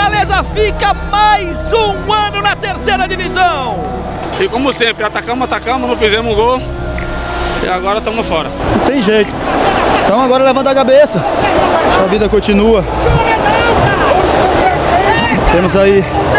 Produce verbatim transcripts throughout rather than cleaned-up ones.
Fortaleza fica mais um ano na terceira divisão. E como sempre, atacamos, atacamos, não fizemos um gol e agora estamos fora. Não tem jeito. Então agora levanta a cabeça. A vida continua. Temos aí...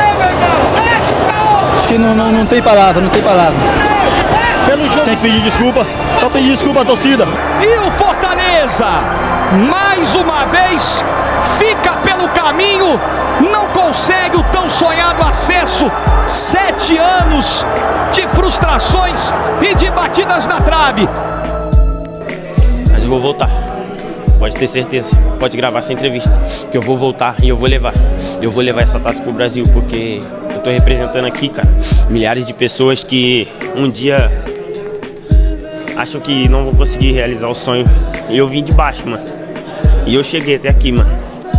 Acho que não, não, não tem palavra, não tem palavra. Pelo jogo. Tem que pedir desculpa. Só pedir desculpa à torcida. E o Fortaleza, mais uma vez, fica pelo caminho, não consegue o tão sonhado acesso. Sete anos de frustrações e de batidas na trave. Mas eu vou voltar, pode ter certeza, pode gravar essa entrevista, que eu vou voltar e eu vou levar. Eu vou levar essa taça pro Brasil, porque eu tô representando aqui, cara, milhares de pessoas que um dia acham que não vão conseguir realizar o sonho. E eu vim de baixo, mano. E eu cheguei até aqui, mano.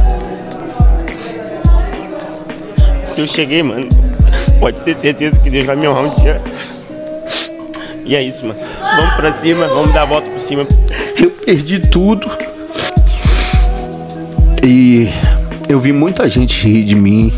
Se eu cheguei, mano, pode ter certeza que Deus vai me honrar um dia. E é isso, mano. Vamos pra cima, vamos dar a volta por cima. Eu perdi tudo. E eu vi muita gente rir de mim.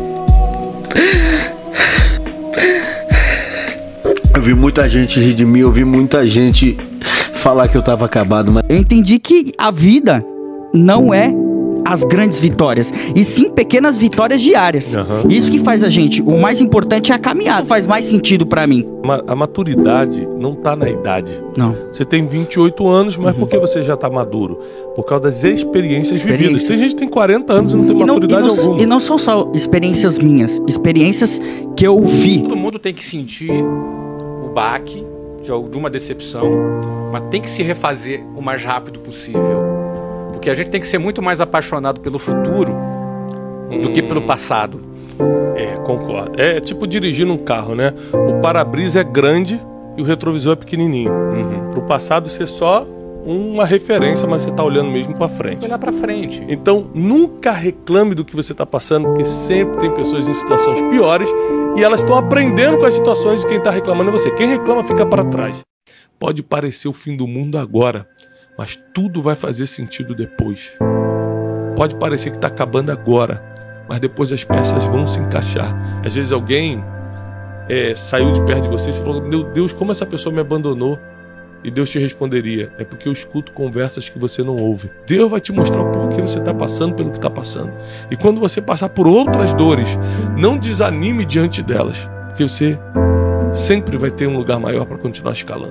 Eu vi muita gente rir de mim, eu vi muita gente falar que eu tava acabado, mas... Eu entendi que a vida não é as grandes vitórias, e sim pequenas vitórias diárias. Uhum. Isso que faz a gente, o mais importante é a caminhada. Isso faz mais sentido pra mim. A maturidade não tá na idade. Não. Você tem vinte e oito anos, mas uhum. por que você já tá maduro? Por causa das experiências, experiências. vividas. Tem gente que tem quarenta anos e não tem e maturidade não, e não, alguma. E não são só experiências minhas, experiências que eu vi. Todo mundo tem que sentir o baque de uma decepção, mas tem que se refazer o mais rápido possível. Porque a gente tem que ser muito mais apaixonado pelo futuro hum. do que pelo passado. É, concordo. É tipo dirigir num carro, né? O para-brisa é grande e o retrovisor é pequenininho. Uhum. Pro passado ser só uma referência, mas você tá olhando mesmo para frente. Olhar para frente. Então, nunca reclame do que você tá passando, porque sempre tem pessoas em situações piores e elas estão aprendendo com as situações de quem tá reclamando é você. Quem reclama fica para trás. Pode parecer o fim do mundo agora, mas tudo vai fazer sentido depois. Pode parecer que está acabando agora, mas depois as peças vão se encaixar. Às vezes alguém é, saiu de perto de você e você falou, meu Deus, como essa pessoa me abandonou? E Deus te responderia, é porque eu escuto conversas que você não ouve. Deus vai te mostrar o porquê você está passando pelo que está passando. E quando você passar por outras dores, não desanime diante delas, porque você sempre vai ter um lugar maior para continuar escalando.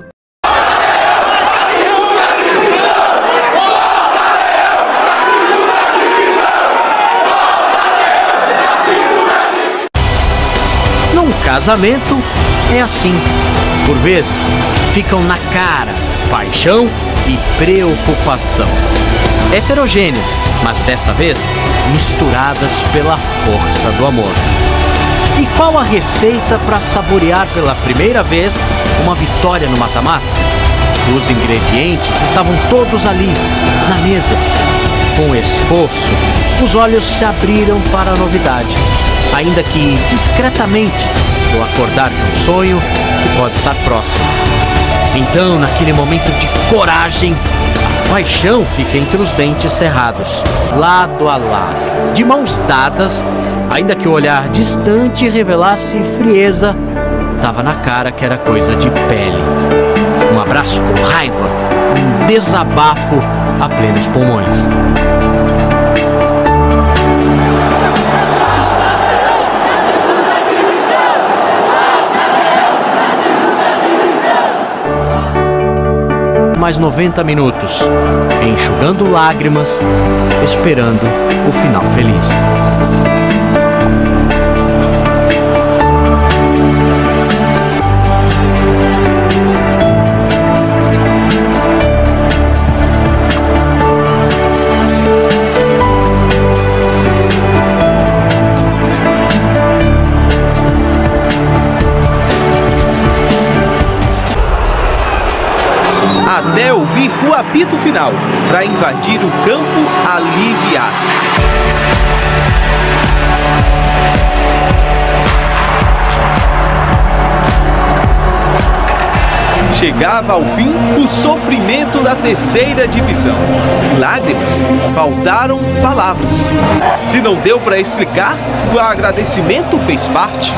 Casamento é assim. Por vezes, ficam na cara paixão e preocupação. Heterogêneas, mas dessa vez misturadas pela força do amor. E qual a receita para saborear pela primeira vez uma vitória no mata-mata? Os ingredientes estavam todos ali, na mesa. Com esforço, os olhos se abriram para a novidade, ainda que discretamente, ou acordar de um sonho que pode estar próximo. Então, naquele momento de coragem, a paixão fica entre os dentes cerrados, lado a lado, de mãos dadas, ainda que o olhar distante revelasse frieza, estava na cara que era coisa de pele. Um abraço com raiva, um desabafo a plenos pulmões. Mais noventa minutos, enxugando lágrimas, esperando o final feliz. Até ouvir o apito final, para invadir o campo aliviado. chegava ao fim o sofrimento da terceira divisão. Lágrimas, faltaram palavras. Se não deu para explicar, o agradecimento fez parte.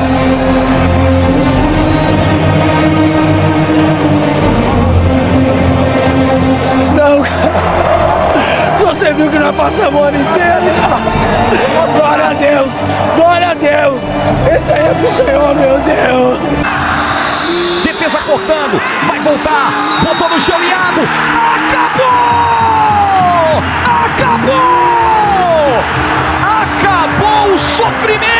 Não, cara. Você viu que nós passamos o ano inteiro, cara. Glória a Deus, glória a Deus. Esse aí é pro Senhor, meu Deus. Defesa cortando, vai voltar, botou no chão, Iago, acabou! Acabou! Acabou o sofrimento!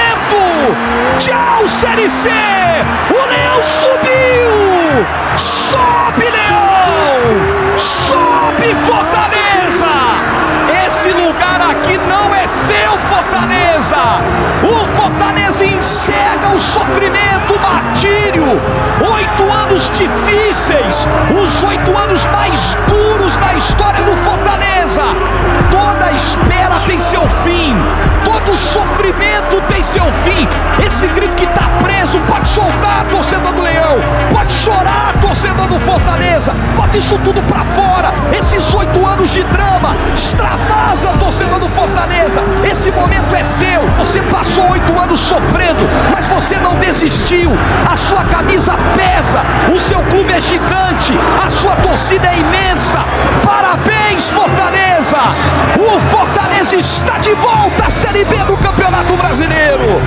Tchau, Série C! O Leão subiu! Sobe, Leão! Sobe, Fortaleza! Esse lugar aqui não é seu, Fortaleza! O Fortaleza encerra o sofrimento, o martírio! Oito anos difíceis! Os oito anos mais duros da história do Fortaleza! Toda espera tem seu fim! Todo sofrimento tem seu fim! Esse grito que tá preso, pode soltar, torcedor do Leão! Pode chorar, torcedor do Fortaleza! Bota isso tudo pra fora! Esses oito anos de drama! Extravasa, torcedor do Fortaleza! Esse momento é seu! Você passou oito anos sofrendo, mas você não desistiu! A sua camisa pesa! O seu clube é gigante! A sua torcida é imensa! Parabéns, Fortaleza! O Fortaleza está de volta à Série B do Campeonato Brasileiro!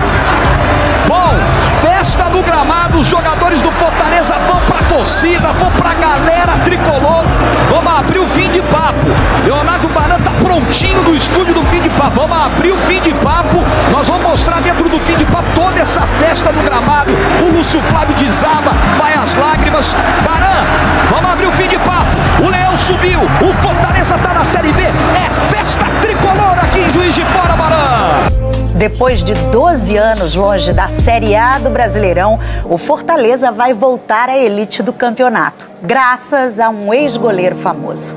Bom, festa no gramado, os jogadores do Fortaleza vão pra torcida, vão pra galera tricolor. Vamos abrir o fim de papo. Leonardo Baran tá prontinho no estúdio do fim de papo. Vamos abrir o fim de papo. Nós vamos mostrar dentro do fim de papo toda essa festa no gramado. O Lúcio Flávio desaba, vai às lágrimas. Baran, vamos abrir o fim de papo. O Leão subiu, o Fortaleza tá na Série B. É festa tricolor aqui em Juiz de Fora, Baran. Depois de doze anos longe da Série A do Brasileirão, o Fortaleza vai voltar à elite do campeonato, graças a um ex-goleiro famoso.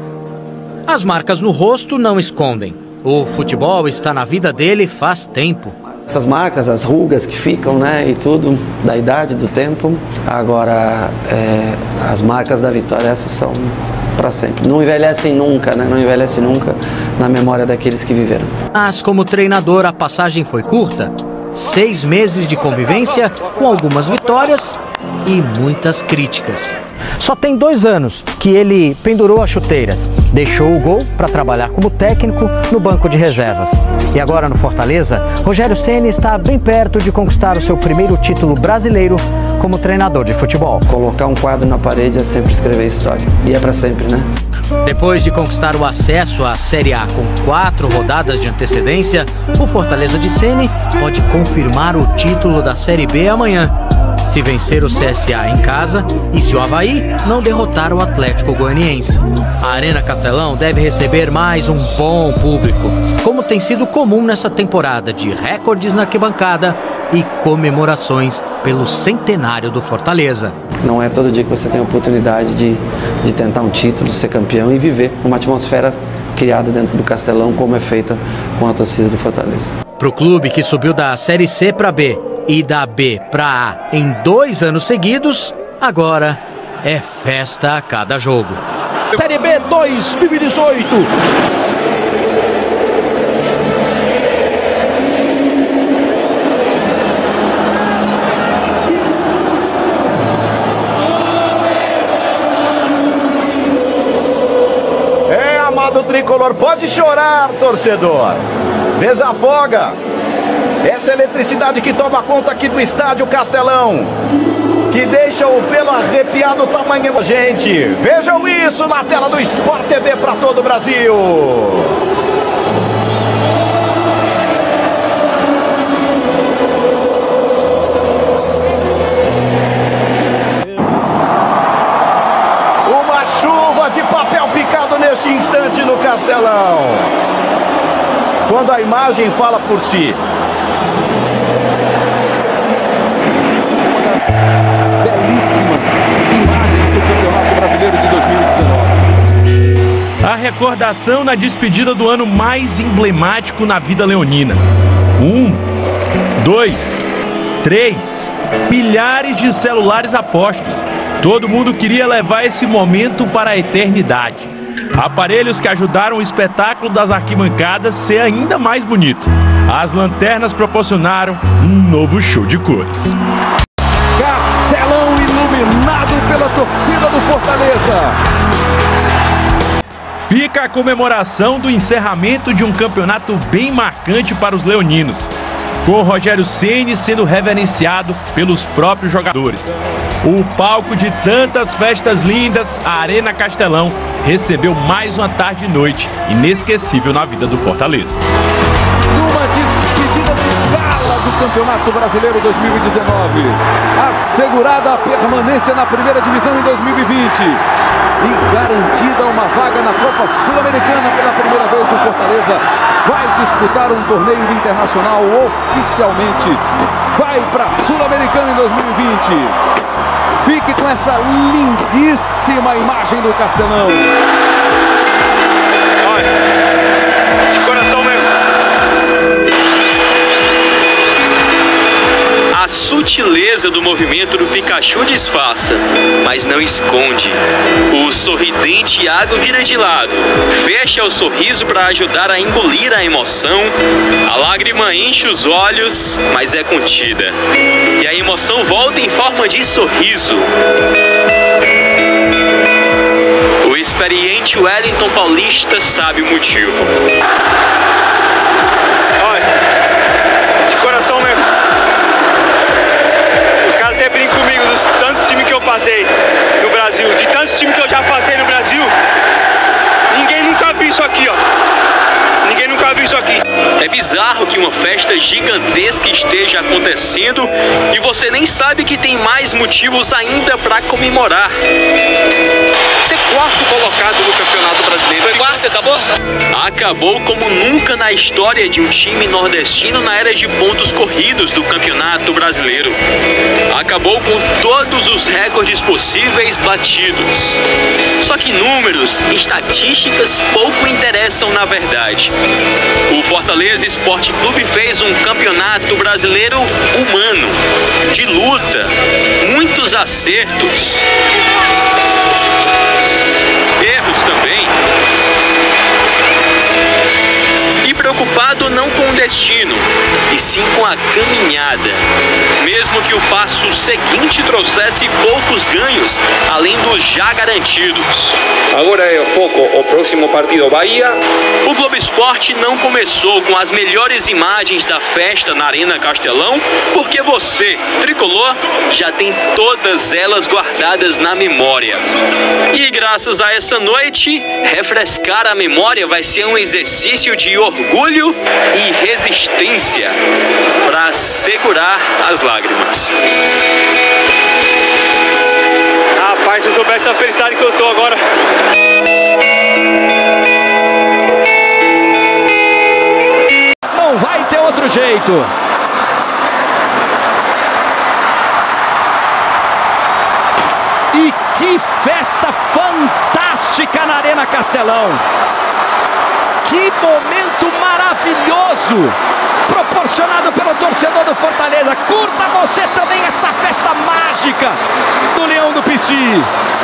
As marcas no rosto não escondem. O futebol está na vida dele faz tempo. Essas marcas, as rugas que ficam, né, e tudo, da idade, do tempo. Agora, é, as marcas da vitória, essas são para sempre. Não envelhecem nunca, né? Não envelhecem nunca na memória daqueles que viveram. Mas como treinador, a passagem foi curta. Seis meses de convivência, com algumas vitórias e muitas críticas. Só tem dois anos que ele pendurou as chuteiras, deixou o gol para trabalhar como técnico no banco de reservas. E agora no Fortaleza, Rogério Ceni está bem perto de conquistar o seu primeiro título brasileiro como treinador de futebol. Colocar um quadro na parede é sempre escrever história. E é para sempre, né? Depois de conquistar o acesso à Série A com quatro rodadas de antecedência, o Fortaleza de Ceni pode confirmar o título da Série B amanhã. Se vencer o C S A em casa e se o Avaí não derrotar o Atlético Goianiense. A Arena Castelão deve receber mais um bom público, como tem sido comum nessa temporada de recordes na arquibancada e comemorações pelo centenário do Fortaleza. Não é todo dia que você tem a oportunidade de, de tentar um título, ser campeão e viver uma atmosfera criada dentro do Castelão, como é feita com a torcida do Fortaleza. Para o clube que subiu da Série C para B e da B para A em dois anos seguidos, agora é festa a cada jogo. Série B dois mil e dezoito. É, amado tricolor, pode chorar, torcedor. Desafoga. Essa eletricidade que toma conta aqui do estádio Castelão, que deixa o pelo arrepiado o tamanho da gente. Vejam isso na tela do Sport T V para todo o Brasil. Uma chuva de papel picado neste instante no Castelão. Quando a imagem fala por si. Belíssimas imagens do Campeonato Brasileiro de dois mil e dezenove. A recordação na despedida do ano mais emblemático na vida leonina. Um, dois, três, milhares de celulares apostos. Todo mundo queria levar esse momento para a eternidade. Aparelhos que ajudaram o espetáculo das arquibancadas ser ainda mais bonito. As lanternas proporcionaram um novo show de cores. Castelão iluminado pela torcida do Fortaleza. Fica a comemoração do encerramento de um campeonato bem marcante para os leoninos, com Rogério Ceni sendo reverenciado pelos próprios jogadores. O palco de tantas festas lindas, a Arena Castelão, recebeu mais uma tarde e noite inesquecível na vida do Fortaleza. Uma despedida de gala do Campeonato Brasileiro dois mil e dezenove. Assegurada a permanência na primeira divisão em dois mil e vinte. E garantida uma vaga na Copa Sul-Americana pela primeira vez do Fortaleza. Vai disputar um torneio internacional oficialmente. Vai para a Sul-Americana em dois mil e vinte. Fique com essa lindíssima imagem do Castelão. Olha, de coração mesmo. A sutileza do movimento do Pikachu disfarça, mas não esconde. O sorridente Iago vira de lado, fecha o sorriso para ajudar a engolir a emoção. A lágrima enche os olhos, mas é contida. E a emoção volta em forma de sorriso. O experiente Wellington Paulista sabe o motivo. Olha, de coração mesmo. Até brinco comigo dos tantos times que eu passei no Brasil, de tantos times que eu já passei no Brasil, ninguém nunca viu isso aqui, ó. Ninguém nunca viu isso aqui. É bizarro que uma festa gigantesca esteja acontecendo e você nem sabe que tem mais motivos ainda para comemorar. Ser quarto colocado no Campeonato Brasileiro. Foi quarto, acabou? Acabou como nunca na história de um time nordestino na era de pontos corridos do Campeonato Brasileiro. Acabou com todos os recordes possíveis batidos. Só que números, estatísticas pouco interessam na verdade. O Fortaleza Esporte Clube fez um Campeonato Brasileiro humano, de luta, muitos acertos. Erros também. E preocupado não com o destino, e sim com a caminhada. Mesmo que o passo seguinte trouxesse poucos ganhos, além dos já garantidos. Agora é o foco, o próximo partido Bahia. O Globo Esporte não começou com as melhores imagens da festa na Arena Castelão, porque você, tricolor, já tem todas elas guardadas na memória. E graças a essa noite, refrescar a memória vai ser um exercício de orgulho e resistência para segurar as lágrimas. Rapaz, se eu soubesse a felicidade que eu tô agora. Não vai ter outro jeito. E que festa fantástica na Arena Castelão. Que momento maravilhoso proporcionado pelo torcedor do Fortaleza. Curta você também essa festa mágica do Leão do Pici.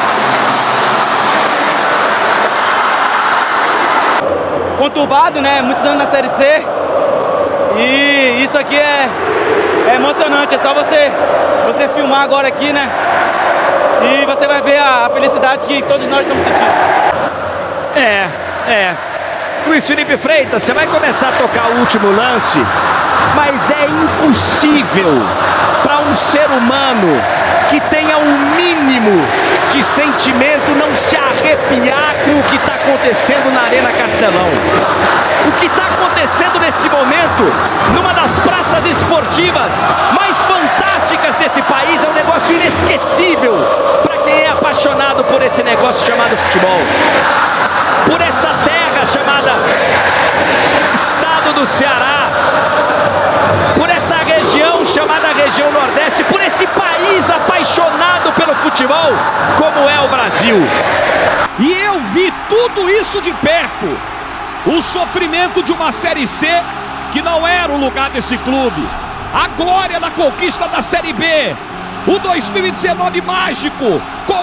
Conturbado, né? Muitos anos na Série C. E isso aqui é, é emocionante. É só você, você filmar agora aqui, né? E você vai ver a, a felicidade que todos nós estamos sentindo. É, é. Luiz Felipe Freitas, você vai começar a tocar o último lance, mas é impossível para um ser humano que tenha um mínimo de sentimento não se arrepiar com o que está acontecendo na Arena Castelão. O que está acontecendo nesse momento, numa das praças esportivas mais fantásticas desse país, é um negócio inesquecível para quem é apaixonado por esse negócio chamado futebol. Por essa terra chamada Estado do Ceará, por essa região chamada região Nordeste, por esse país apaixonado pelo futebol como é o Brasil. E eu vi tudo isso de perto. O sofrimento de uma Série C que não era o lugar desse clube, a glória da conquista da Série B, o dois mil e dezenove mágico com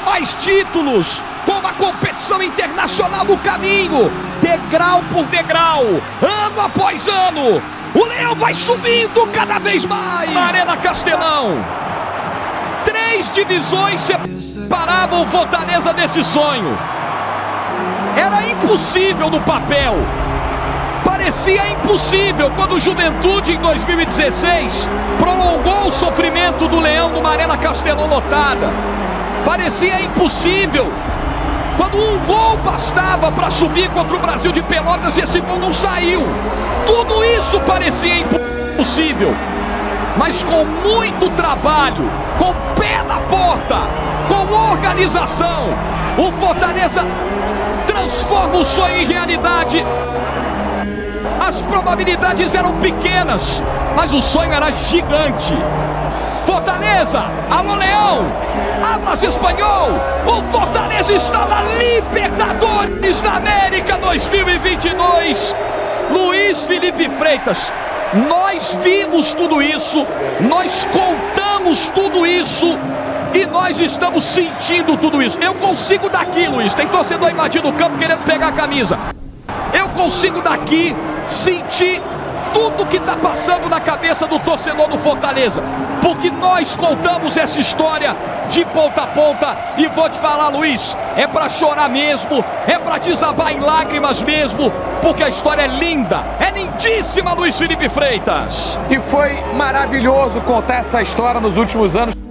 mais títulos, com uma competição internacional no caminho, degrau por degrau, ano após ano. O Leão vai subindo cada vez mais na Arena Castelão. Três divisões separavam o Fortaleza desse sonho. Era impossível no papel. Parecia impossível quando o Juventude, em dois mil e dezesseis, prolongou o sofrimento do Leão numa Arena Castelão lotada. Parecia impossível quando um gol bastava para subir contra o Brasil de Pelotas e esse gol não saiu. Tudo isso parecia impossível. Mas com muito trabalho, com pé na porta, com organização, o Fortaleza transforma o sonho em realidade. As probabilidades eram pequenas, mas o sonho era gigante. Fortaleza, alô Leão, Atlas Espanhol, o Fortaleza está na Libertadores da América dois mil e vinte e dois. Luiz Felipe Freitas, nós vimos tudo isso, nós contamos tudo isso e nós estamos sentindo tudo isso. Eu consigo daqui, Luiz, tem torcedor invadindo o campo querendo pegar a camisa. Eu consigo daqui sentir tudo que está passando na cabeça do torcedor do Fortaleza, porque nós contamos essa história de ponta a ponta. E vou te falar, Luiz, é para chorar mesmo, é para desabar em lágrimas mesmo, porque a história é linda, é lindíssima, Luiz Felipe Freitas. E foi maravilhoso contar essa história nos últimos anos.